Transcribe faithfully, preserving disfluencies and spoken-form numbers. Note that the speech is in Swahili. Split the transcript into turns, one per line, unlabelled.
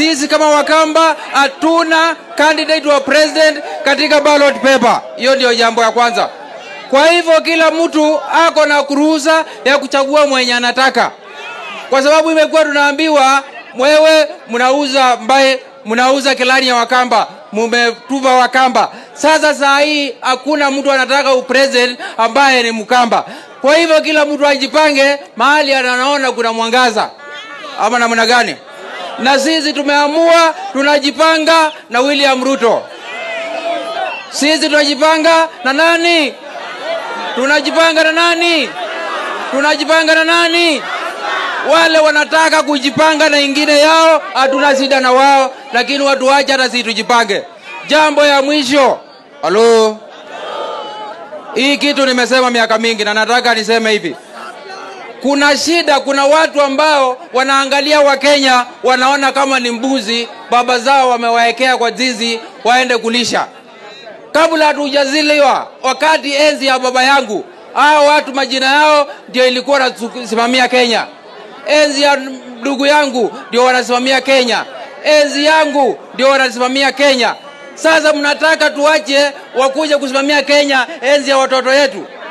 Sisi kama Wakamba hatuna candidate wa president katika ballot paper. Hiyo ndio jambo ya kwanza. Kwa hivyo kila mtu ako na kuruhusa ya kuchagua mwenye anataka. Kwa sababu imekuwa tunaambiwa mwewe mnauza mbaye mnauza kilani ya Wakamba, mumetuva Wakamba. Sasa saa hii hakuna mtu anataka upresident ambaye ni Mkamba. Kwa hivyo kila mtu ajipange mahali anaona kuna mwangaza. Ama namna gani? Na sisi tumeamua tunajipanga na William Ruto. Sisi tunajipanga na nani? Tunajipanga na nani? Tunajipanga na nani? Wale wanataka kujipanga na ingine yao, hatuna shida na wao, lakini watu wacha na sisi tujipange. Jambo ya mwisho. Halo. Hii kitu nimesema miaka mingi na nataka niseme hivi. Kuna shida, kuna watu ambao wanaangalia wa Kenya wanaona kama ni mbuzi, baba zao wamewaekea kwa zizi waende kulisha. Kabla hatujaziliwa, wakati enzi ya baba yangu, hao watu majina yao ndio ilikuwa wanasimamia Kenya. Enzi ya ndugu yangu ndio wanasimamia Kenya. Enzi yangu ndio wanasimamia Kenya. Sasa mnataka tuache wakuje kusimamia Kenya enzi ya watoto yetu?